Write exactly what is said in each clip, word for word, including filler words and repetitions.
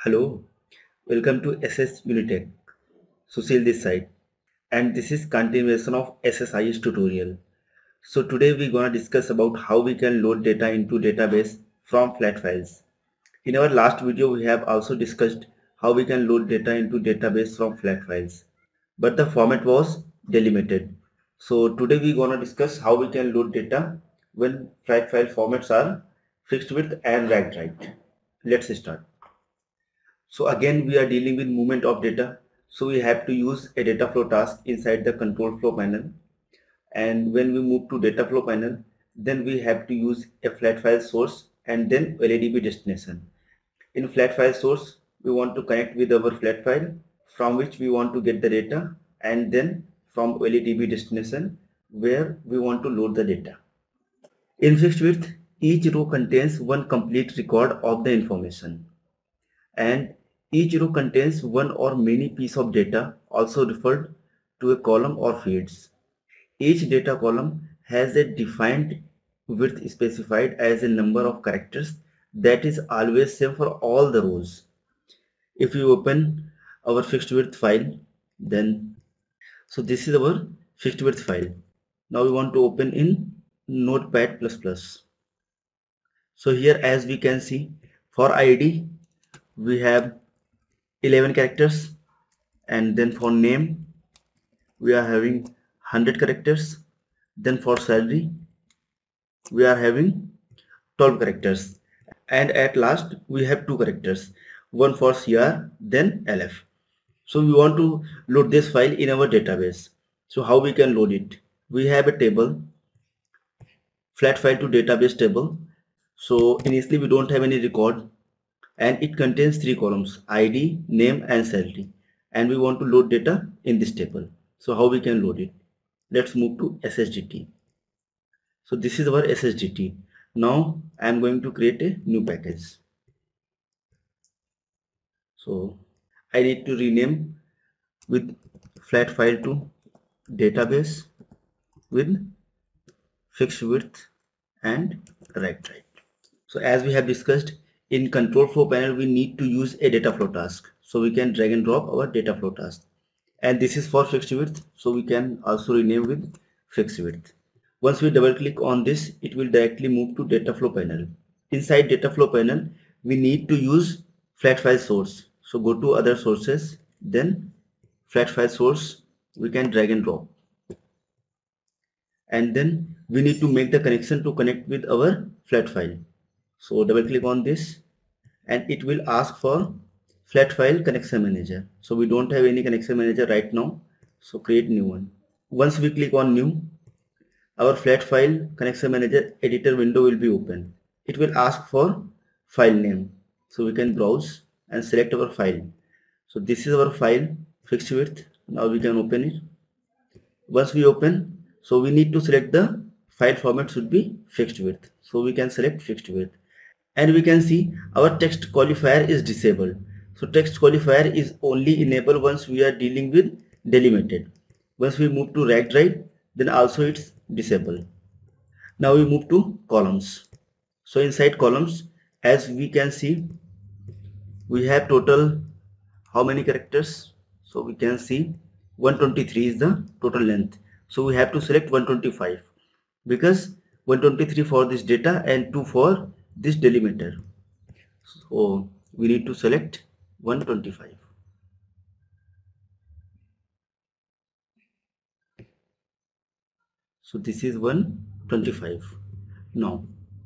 Hello, welcome to S S Unitech. Sushil this side, and this is continuation of S S I S tutorial. So today we're gonna discuss about how we can load data into database from flat files. In our last video, we have also discussed how we can load data into database from flat files, but the format was delimited. So today we're gonna discuss how we can load data when flat file formats are fixed width and write write. Let's start. So again, we are dealing with movement of data. So we have to use a data flow task inside the control flow panel. And when we move to data flow panel, then we have to use a flat file source and then L A D B destination. In flat file source, we want to connect with our flat file from which we want to get the data, and then from L A D B destination where we want to load the data. In fixed width, each row contains one complete record of the information, and each row contains one or many pieces of data, also referred to a column or fields. Each data column has a defined width specified as a number of characters that is always same for all the rows. If you open our fixed width file, then so this is our fixed width file. Now we want to open in Notepad plus plus. So here, as we can see, for I D we have eleven characters, and then for name we are having one hundred characters. Then for salary we are having twelve characters, and at last we have two characters, one for C R, then L F. So we want to load this file in our database. So how we can load it? We have a table, flat file to database table. So initially we don't have any record, and it contains three columns: I D, name and salary, and we want to load data in this table. So how we can load it? Let's move to S S D T. So this is our S S D T. Now I am going to create a new package. So I need to rename with flat file to database with fixed width and write write. So as we have discussed, in control flow panel we need to use a data flow task. So we can drag and drop our data flow task. And this is for fixed width, so we can also rename with fixed width. Once we double click on this, it will directly move to data flow panel. Inside data flow panel, we need to use flat file source. So go to other sources, then flat file source, we can drag and drop. And then we need to make the connection to connect with our flat file. So double click on this, and it will ask for flat file connection manager. So we don't have any connection manager right now, so create new one. Once we click on new, our flat file connection manager editor window will be open. It will ask for file name, so we can browse and select our file. So this is our file, fixed width. Now we can open it. Once we open, so we need to select the file format should be fixed width, so we can select fixed width. And we can see our text qualifier is disabled. So text qualifier is only enabled once we are dealing with delimited. Once we move to write write, then also it's disabled. Now we move to columns. So inside columns, as we can see, we have total how many characters? So we can see one hundred twenty-three is the total length. So we have to select one hundred twenty-five because one hundred twenty-three for this data and two for this delimiter. So we need to select one hundred twenty-five. So this is one hundred twenty-five. Now,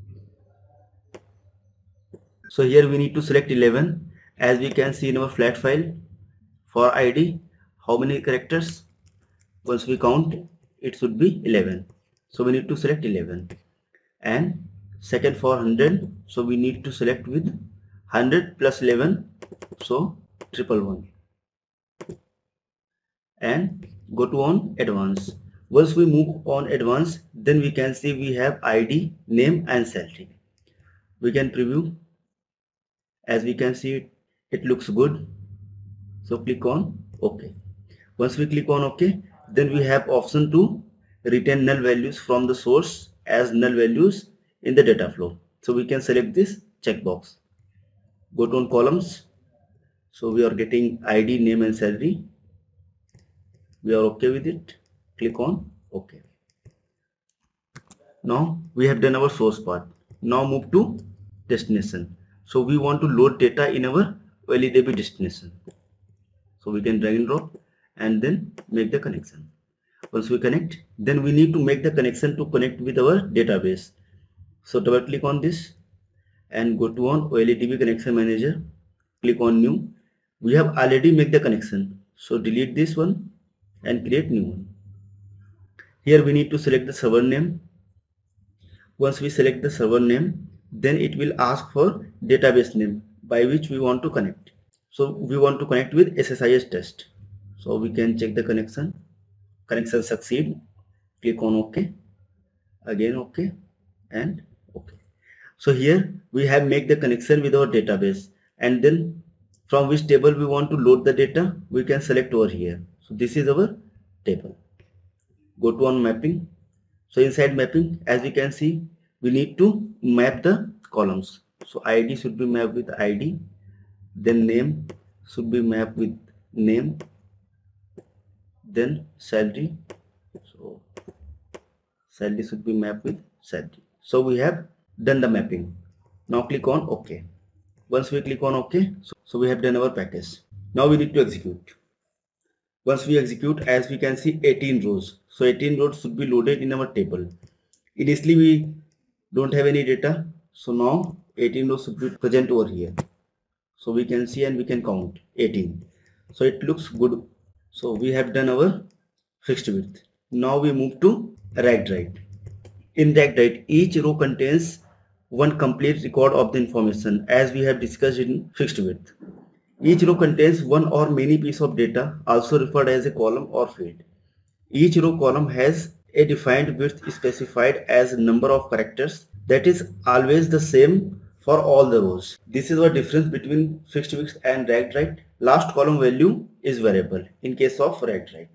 so here we need to select eleven. As we can see in our flat file, for I D, how many characters? Once we count, it should be eleven. So we need to select eleven. And second for one hundred, so we need to select with one hundred plus eleven, so triple one, and go to on advanced. Once we move on advanced, then we can see we have I D, name and salary. We can preview. As we can see, it, it looks good, so click on OK. Once we click on OK, then we have option to retain null values from the source as null values in the data flow. So we can select this checkbox. Go to on columns, So we are getting I D, name and salary. We are okay with it. Click on OK. Now we have done our source part. Now move to destination. So we want to load data in our O L E D B destination. So we can drag and drop and then make the connection. Once we connect, then we need to make the connection to connect with our database. So double click on this and go to on O L E D B connection manager. Click on new. We have already made the connection. So delete this one and create new one. Here we need to select the server name. Once we select the server name, then it will ask for database name by which we want to connect. So we want to connect with S S I S test. So we can check the connection. Connection succeed. Click on OK. Again OK and OK. So here we have made the connection with our database, and then from which table we want to load the data, we can select over here. So this is our table. Go to on mapping. So inside mapping, as we can see, we need to map the columns. So I D should be mapped with I D, then name should be mapped with name, then salary. So salary should be mapped with salary. So we have done the mapping. Now click on OK. Once we click on OK, so, so we have done our package. Now we need to execute. Once we execute, as we can see, eighteen rows. So eighteen rows should be loaded in our table. Initially we don't have any data, so now eighteen rows should be present over here. So we can see and we can count eighteen. So it looks good. So we have done our fixed width. Now we move to ragged right. In ragged right, each row contains one complete record of the information, as we have discussed in fixed width. Each row contains one or many pieces of data, also referred as a column or field. Each row column has a defined width specified as number of characters that is always the same for all the rows. This is the difference between fixed width and ragged right. Last column value is variable in case of ragged right.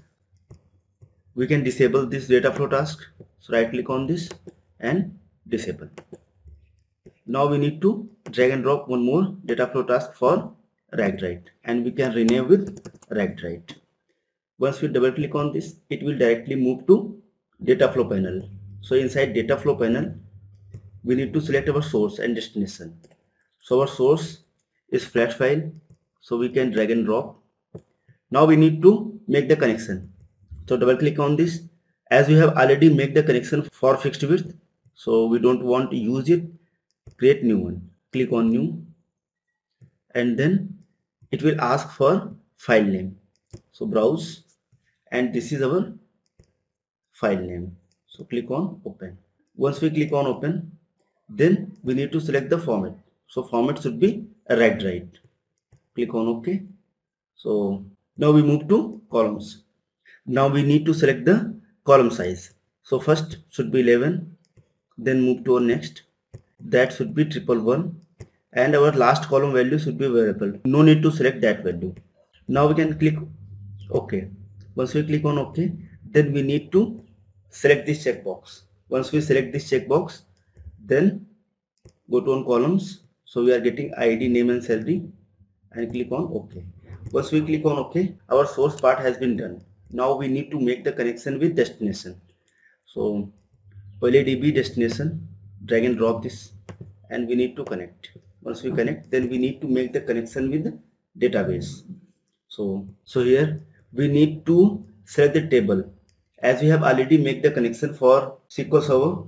We can disable this data flow task. So right click on this and disable. Now we need to drag and drop one more data flow task for ragged right, and we can rename with ragged right. Once we double click on this, it will directly move to data flow panel. So inside data flow panel, we need to select our source and destination. So our source is flat file, so we can drag and drop. Now we need to make the connection. So double click on this. As we have already made the connection for fixed width, so we don't want to use it, create new one. Click on new, and then it will ask for file name. So browse, and this is our file name. So click on open. Once we click on open, then we need to select the format. So format should be a ragged right. Click on OK. So now we move to columns. Now we need to select the column size. So first should be eleven, then move to our next. That should be triple one, and our last column value should be variable. No need to select that value. Now we can click OK. Once we click on OK, then we need to select this checkbox. Once we select this checkbox, then go to on columns. So we are getting I D, name and salary, and click on OK. Once we click on OK, our source part has been done. Now we need to make the connection with destination. So O L E D B destination, drag and drop this, and we need to connect. Once we connect, then we need to make the connection with the database. So, so here we need to select the table. As we have already made the connection for S Q L Server,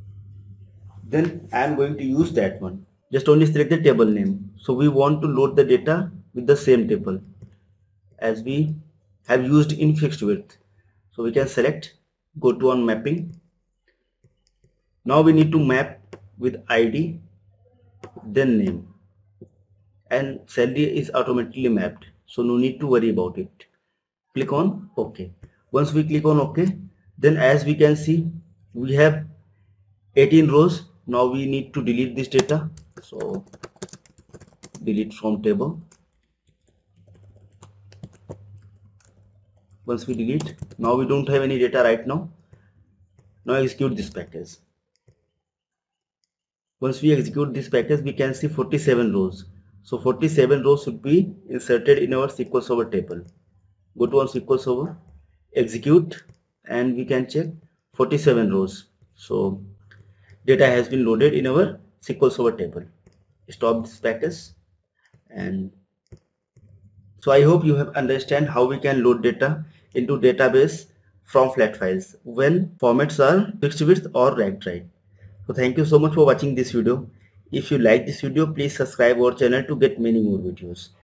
then I am going to use that one. Just only select the table name. So we want to load the data with the same table as we have used in fixed width. So we can select, go to on mapping. Now we need to map with I D, then name, and salary is automatically mapped, so no need to worry about it. Click on OK. Once we click on OK, then as we can see, we have eighteen rows. Now we need to delete this data. So delete from table. Once we delete, now we don't have any data right now. Now execute this package. Once we execute this package, we can see forty-seven rows. So forty-seven rows should be inserted in our S Q L Server table. Go to our S Q L Server, execute, and we can check forty-seven rows. So data has been loaded in our S Q L Server table. Stop this package. And so I hope you have understand how we can load data into database from flat files when formats are fixed width or ranked right. So thank you so much for watching this video. If you like this video, please subscribe our channel to get many more videos.